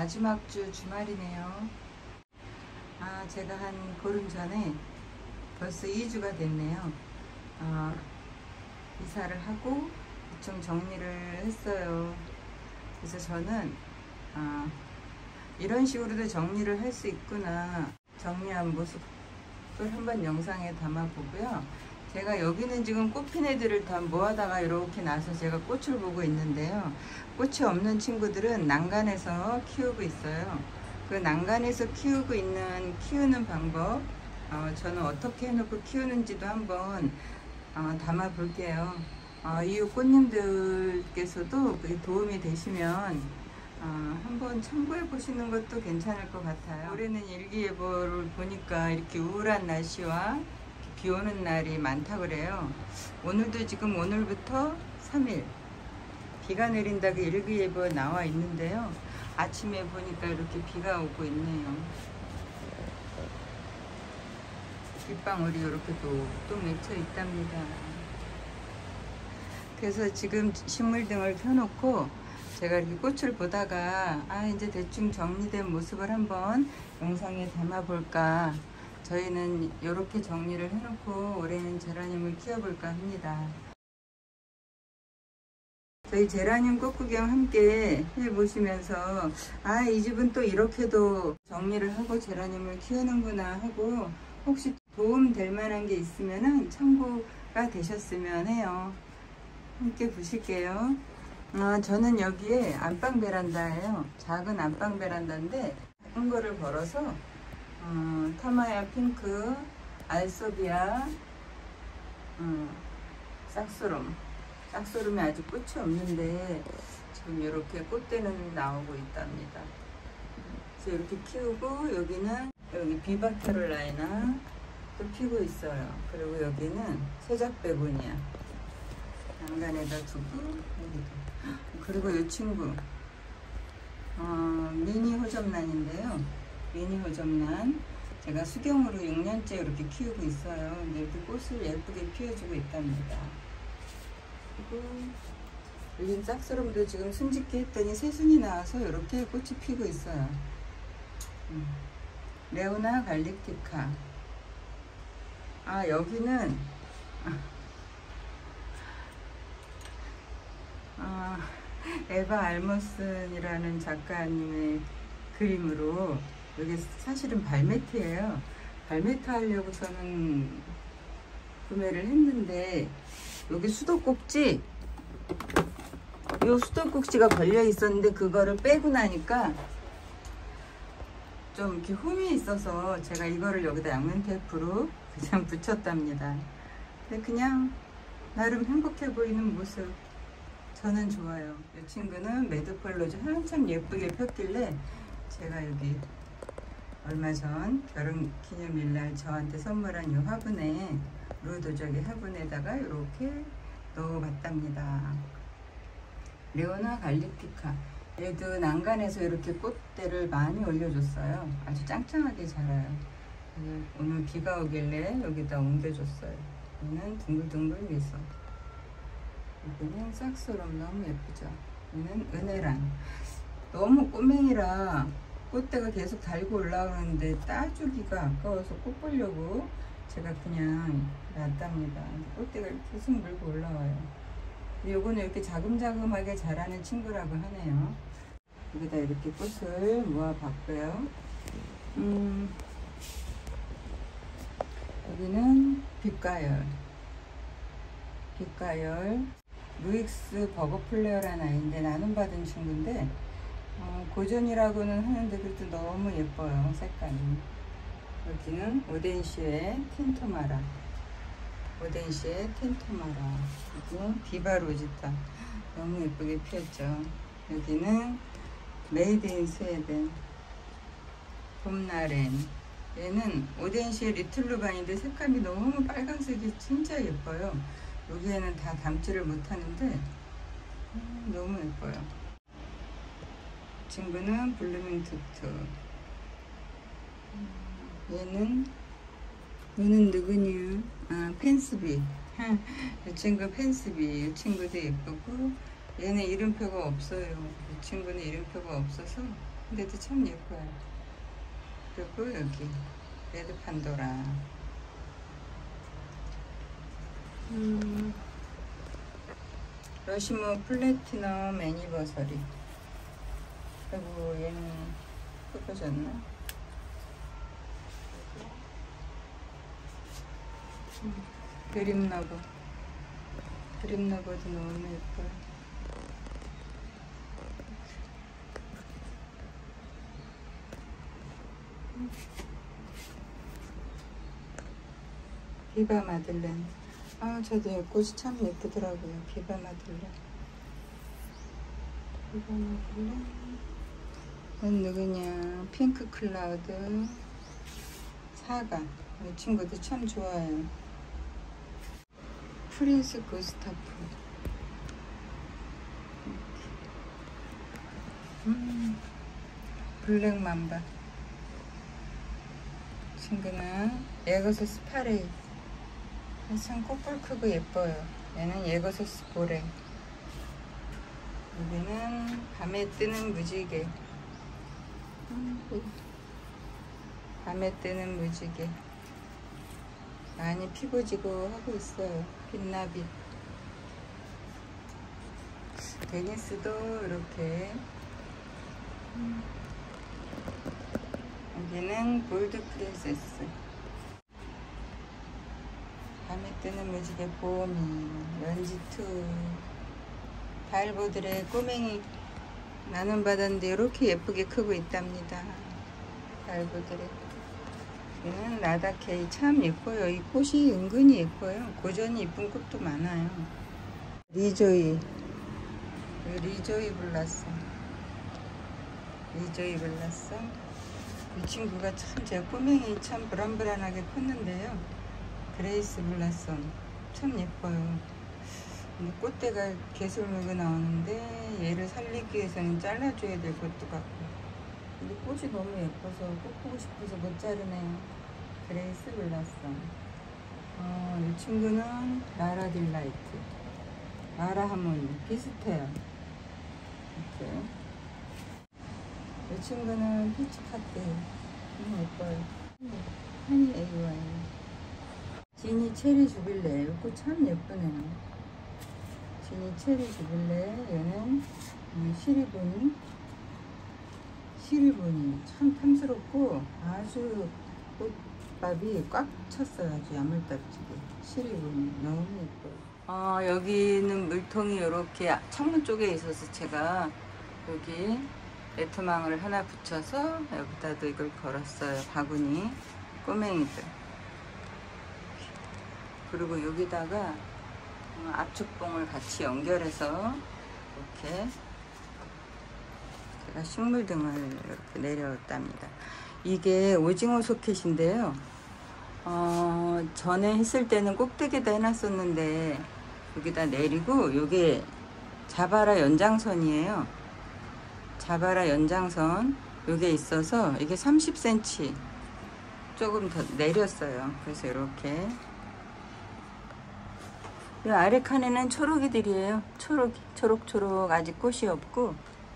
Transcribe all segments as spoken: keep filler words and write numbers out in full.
마지막 주 주말이네요. 아, 제가 한 보름 전에 벌써 이 주가 됐네요. 어, 이사를 하고 좀 정리를 했어요. 그래서 저는 어, 이런 식으로도 정리를 할 수 있구나, 정리한 모습을 한번 영상에 담아 보고요. 제가 여기는 지금 꽃핀 애들을 다 모아다가 이렇게 놔서 제가 꽃을 보고 있는데요. 꽃이 없는 친구들은 난간에서 키우고 있어요. 그 난간에서 키우고 있는 키우는 방법, 어, 저는 어떻게 해놓고 키우는지도 한번 어, 담아 볼게요. 어, 이웃 꽃님들께서도 그게 도움이 되시면 어, 한번 참고해 보시는 것도 괜찮을 것 같아요. 올해는 일기예보를 보니까 이렇게 우울한 날씨와 비 오는 날이 많다 그래요. 오늘도 지금 오늘부터 삼 일 비가 내린다고 일기예보 나와 있는데요. 아침에 보니까 이렇게 비가 오고 있네요. 빗방울이 이렇게 뚝뚝 맺혀 있답니다. 그래서 지금 식물등을 켜놓고 제가 이렇게 꽃을 보다가 아, 이제 대충 정리된 모습을 한번 영상에 담아 볼까, 저희는 이렇게 정리를 해놓고 올해는 제라늄을 키워볼까 합니다. 저희 제라늄 꽃구경 함께 해보시면서 아, 이 집은 또 이렇게도 정리를 하고 제라늄을 키우는구나 하고 혹시 도움 될 만한 게 있으면 참고가 되셨으면 해요. 함께 보실게요. 어, 저는 여기에 안방 베란다예요. 작은 안방 베란다인데 한 거를 걸어서 어, 타마야 핑크, 알소비아, 어, 싹소름 싹소름이 아직 꽃이 없는데 지금 이렇게 꽃대는 나오고 있답니다. 그래서 이렇게 키우고, 여기는 여기 비바캐롤라이나 또 피고 있어요. 그리고 여기는 세작베고니아 난간에다 두고, 여기도. 그리고 이 친구 어, 미니 호접란인데요. 미니 호접란 제가 수경으로 육 년째 이렇게 키우고 있어요. 근데 이렇게 꽃을 예쁘게 피워주고 있답니다. 그리고 여긴 짝스럼도 지금 순짓기 했더니 새순이 나와서 이렇게 꽃이 피고 있어요. 음. 레오나 갈릭티카. 아, 여기는 아, 에바 알머슨이라는 작가님의 그림으로, 여기 사실은 발매트예요. 발매트 하려고 저는 구매를 했는데 여기 수도꼭지, 요 수도꼭지가 걸려 있었는데 그거를 빼고 나니까 좀 이렇게 흠이 있어서 제가 이거를 여기다 양면 테이프로 그냥 붙였답니다. 근데 그냥 나름 행복해 보이는 모습, 저는 좋아요. 이 친구는 매드펄로즈 한참 예쁘게 폈길래 제가 여기 얼마 전 결혼 기념일날 저한테 선물한 이 화분에, 루도적의 화분에다가 이렇게 넣어봤답니다. 레오나 갈릭티카. 얘도 난간에서 이렇게 꽃대를 많이 올려줬어요. 아주 짱짱하게 자라요. 오늘 비가 오길래 여기다 옮겨줬어요. 얘는 둥글둥글 미소. 여기는 싹소름 너무 예쁘죠. 얘는 은혜란. 너무 꼬맹이라 꽃대가 계속 달고 올라오는데 따주기가 아까워서 꽃 보려고 제가 그냥 놨답니다. 꽃대가 계속 물고 올라와요. 요거는 이렇게 자금자금하게 자라는 친구라고 하네요. 여기다 이렇게 꽃을 모아봤고요. 음, 여기는 빛가열. 빛가열. 루익스 버거플레어라는 아이인데 나눔받은 친구인데 어, 고전이라고는 하는데 그래도 너무 예뻐요, 색깔이. 여기는 오덴시의 텐토마라. 오덴시의 텐토마라. 그리고 비바로지타. 너무 예쁘게 피었죠. 여기는 메이드 인 스웨덴. 봄나렌. 얘는 오덴시의 리틀루반인데 색감이 너무 빨간색이 진짜 예뻐요. 여기에는 다 담지를 못하는데 음, 너무 예뻐요. 친구는 블루밍 투투. 얘는 얘는 누구냐? 아, 펜스비. 이 친구 펜스비. 이 친구도 예쁘고, 얘는 이름표가 없어요. 이 친구는 이름표가 없어서 근데도 참 예뻐요. 그리고 여기 레드 판도라. 음, 러시모 플래티넘 애니버서리. 그리고 얘는 끄어졌나? 음, 그림러버. 그림러버도 너무 예뻐요. 비바 마들렌. 아, 저도 이 꽃이 참 예쁘더라고요. 비바 마들렌. 비바 마들렌. 이건 누구냐? 핑크 클라우드. 사과. 이 친구도 참 좋아요. 프린스 구스타프. 음, 블랙 맘바. 친구는 예거소스 파레이. 참 꽃볼 크고 예뻐요. 얘는 예거소스 보레. 여기는 밤에 뜨는 무지개. 밤에 뜨는 무지개. 많이 피고 지고 하고 있어요. 빛나빛. 데니스도 이렇게. 여기는 골드 프린세스. 밤에 뜨는 무지개 보미. 연지투. 달보들의 꼬맹이 나눔받았는데 이렇게 예쁘게 크고 있답니다. 달보들의. 얘는 라다케이. 참 예뻐요. 이 꽃이 은근히 예뻐요. 고전이 이쁜 꽃도 많아요. 리조이. 리조이 블라썸. 리조이 블라썸. 이 친구가 참 제 꼬맹이 참 불안불안하게 컸는데요. 그레이스 블라썸. 참 예뻐요. 근데 꽃대가 개슬물고 나오는데 얘를 살리기 위해서는 잘라줘야 될 것도 같고. 근데 꽃이 너무 예뻐서 꽃 보고 싶어서 못 자르네요. 그레이스 블라썸. 어, 이 친구는 라라 딜라이트. 라라 하모니. 비슷해요. 이렇게. 이 친구는 피치 카트. 너무 예뻐요. 하니 에이와이. 지니 체리 주빌레. 이 꽃 참 예쁘네요. 지니 체리 주빌레. 얘는 시리보니. 시리보니. 참 탐스럽고 아주 꽃밥이 꽉 찼어요. 아주 야물딱지게. 시리보니. 너무 예뻐요. 어, 여기는 물통이 이렇게 창문 쪽에 있어서 제가 여기 네트망을 하나 붙여서 여기다도 이걸 걸었어요. 바구니. 꼬맹이들. 그리고 여기다가 압축봉을 같이 연결해서 이렇게 제가 식물등을 이렇게 내려왔답니다. 이게 오징어 소켓인데요. 어, 전에 했을 때는 꼭대기에다 해놨었는데 여기다 내리고 요게 자바라 연장선이에요. 자바라 연장선 요게 있어서 이게 삼십 센티미터 조금 더 내렸어요. 그래서 이렇게 이 아래 칸에는 초록이들이에요. 초록, 초록초록 아직 꽃이 없고.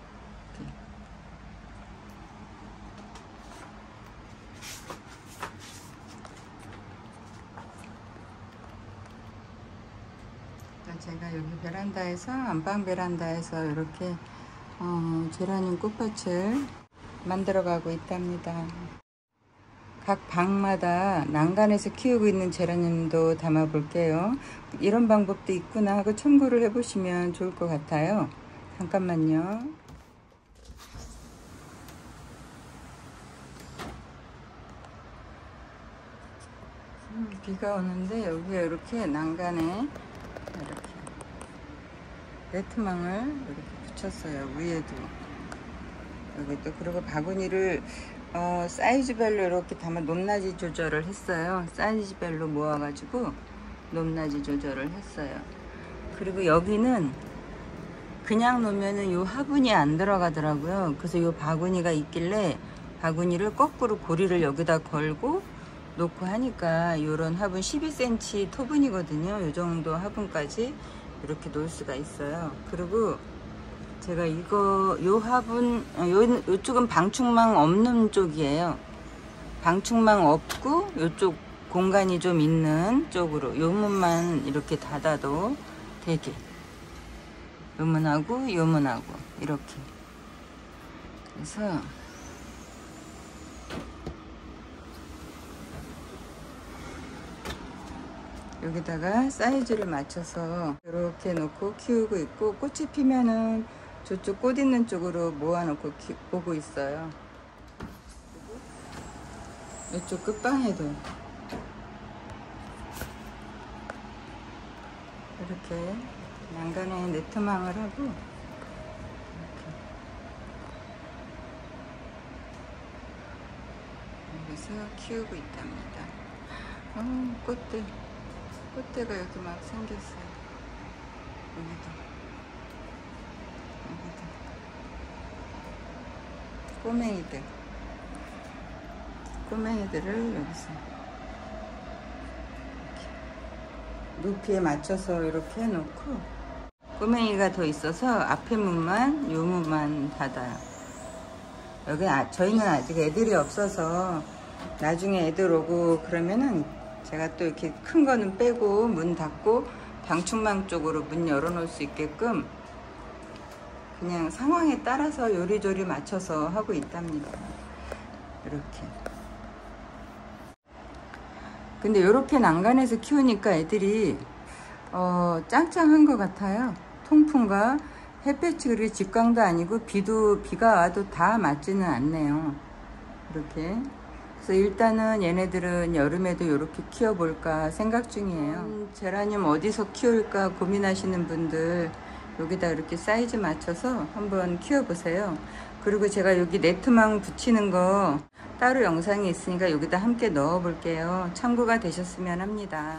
제가 여기 베란다에서, 안방 베란다에서 이렇게 어, 제라늄 꽃밭을 만들어가고 있답니다. 각 방마다 난간에서 키우고 있는 제라늄도 담아 볼게요. 이런 방법도 있구나 하고 참고를 해보시면 좋을 것 같아요. 잠깐만요. 음, 비가 오는데 여기에 이렇게 난간에 이렇게 네트망을 이렇게 붙였어요. 위에도 여기도. 그리고 바구니를 어, 사이즈별로 이렇게 담아 높낮이 조절을 했어요. 사이즈별로 모아가지고 높낮이 조절을 했어요. 그리고 여기는 그냥 놓으면은 요 화분이 안 들어가더라고요. 그래서 요 바구니가 있길래 바구니를 거꾸로 고리를 여기다 걸고 놓고 하니까 요런 화분 십이 센티미터 토분이거든요. 요 정도 화분까지 이렇게 놓을 수가 있어요. 그리고 제가 이거 요 화분 요 요쪽은 방충망 없는 쪽이에요. 방충망 없고 요쪽 공간이 좀 있는 쪽으로 요 문만 이렇게 닫아도 되게, 요 문하고 요 문하고 이렇게. 그래서 여기다가 사이즈를 맞춰서 이렇게 놓고 키우고 있고, 꽃이 피면은 저쪽 꽃 있는 쪽으로 모아놓고 키, 보고 있어요. 이쪽 끝방에도 이렇게 난간에 네트망을 하고 이렇게 여기서 키우고 있답니다. 어, 꽃들 꽃대가 여기 막 생겼어요. 여기도 여기도 꼬맹이들 꼬맹이들을 여기서 이렇게 높이에 맞춰서 이렇게 해놓고, 꼬맹이가 더 있어서 앞에 문만 요 문만 닫아요. 여기 아, 저희는 아직 애들이 없어서 나중에 애들 오고 그러면은 제가 또 이렇게 큰 거는 빼고 문 닫고 방충망 쪽으로 문 열어 놓을 수 있게끔 그냥 상황에 따라서 요리조리 맞춰서 하고 있답니다. 이렇게. 근데 이렇게 난간에서 키우니까 애들이 어, 짱짱한 것 같아요. 통풍과 햇볕이 그렇게 직광도 아니고 비도 비가 와도 다 맞지는 않네요. 이렇게. 그래서 일단은 얘네들은 여름에도 이렇게 키워볼까 생각 중이에요. 음, 제라늄 어디서 키울까 고민하시는 분들 여기다 이렇게 사이즈 맞춰서 한번 키워보세요. 그리고 제가 여기 네트망 붙이는 거 따로 영상이 있으니까 여기다 함께 넣어 볼게요. 참고가 되셨으면 합니다.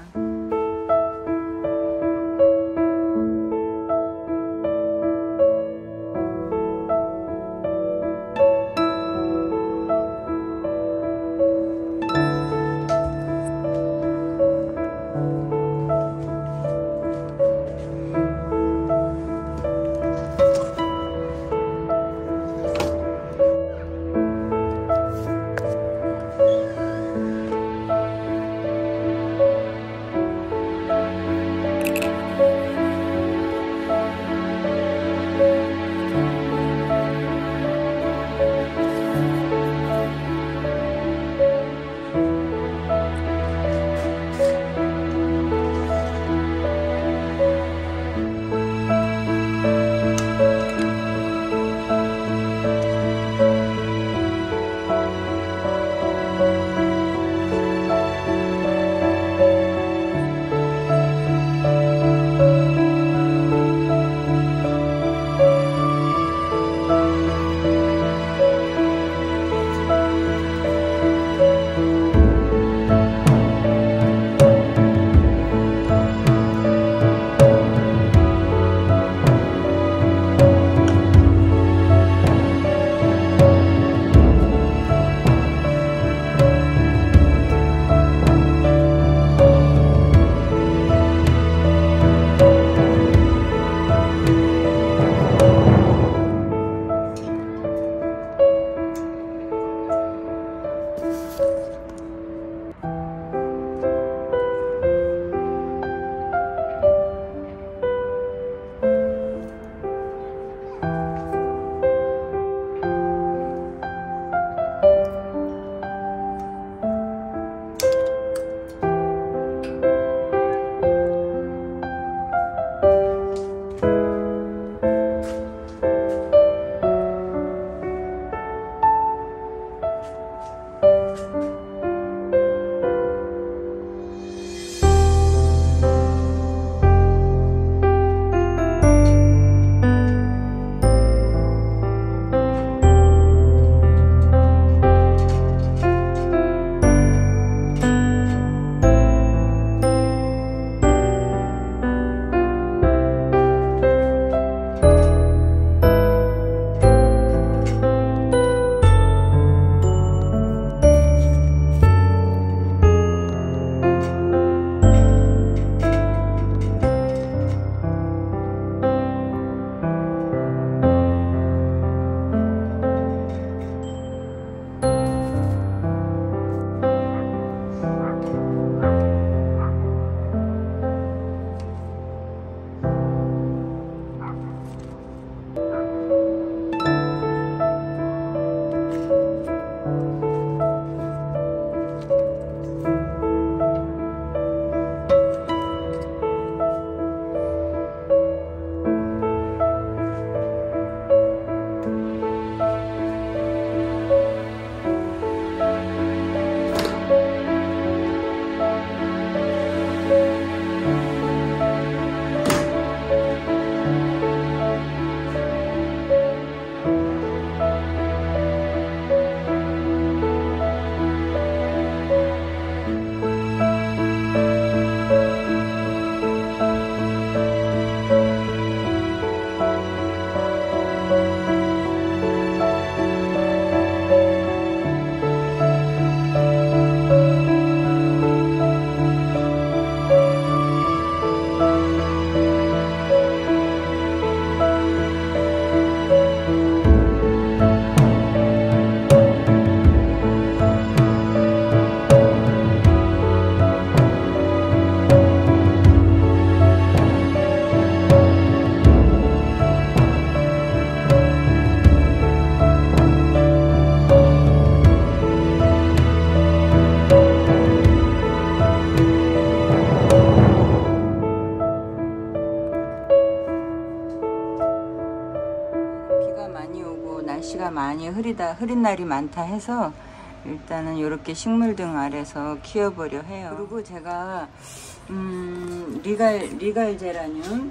흐리다, 흐린 날이 많다 해서 일단은 이렇게 식물등 아래서 키워보려 해요. 그리고 제가 음, 리갈, 리갈 제라늄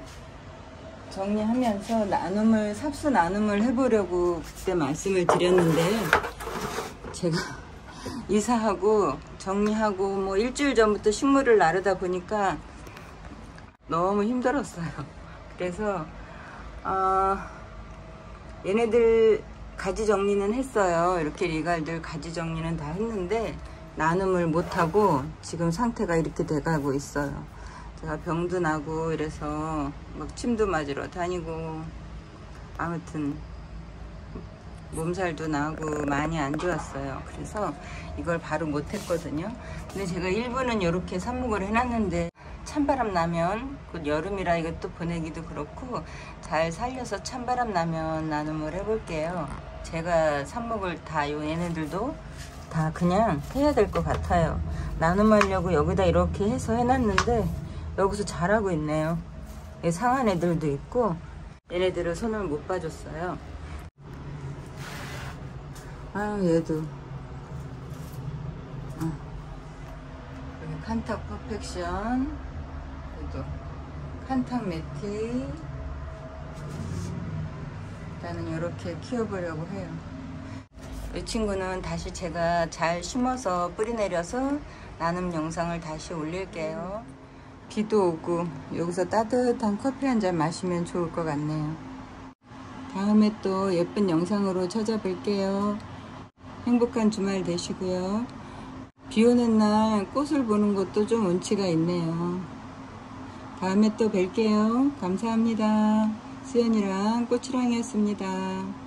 정리하면서 나눔을, 삽수 나눔을 해보려고 그때 말씀을 드렸는데, 제가 이사하고 정리하고 뭐 일주일 전부터 식물을 나르다 보니까 너무 힘들었어요. 그래서 어, 얘네들 가지 정리는 했어요. 이렇게 리갈들 가지 정리는 다 했는데 나눔을 못하고 지금 상태가 이렇게 돼가고 있어요. 제가 병도 나고 이래서 막 침도 맞으러 다니고 아무튼 몸살도 나고 많이 안 좋았어요. 그래서 이걸 바로 못했거든요. 근데 제가 일부는 이렇게 삽목을 해놨는데 찬바람 나면, 곧 여름이라 이것도 보내기도 그렇고 잘 살려서 찬바람 나면 나눔을 해볼게요. 제가 삽목을 다 요 얘네들도 다 그냥 해야 될 것 같아요. 나눔하려고 여기다 이렇게 해서 해놨는데 여기서 자라고 있네요. 상한 애들도 있고 얘네들은 손을 못 봐줬어요. 아유 얘도 어. 여기 칸탁 퍼펙션, 얘도 칸탁 매티. 일단은 이렇게 키워보려고 해요. 이 친구는 다시 제가 잘 심어서 뿌리 내려서 나눔 영상을 다시 올릴게요. 비도 오고 여기서 따뜻한 커피 한 잔 마시면 좋을 것 같네요. 다음에 또 예쁜 영상으로 찾아뵐게요. 행복한 주말 되시고요. 비 오는 날 꽃을 보는 것도 좀 운치가 있네요. 다음에 또 뵐게요. 감사합니다. 수연이랑 꽃이랑이었습니다.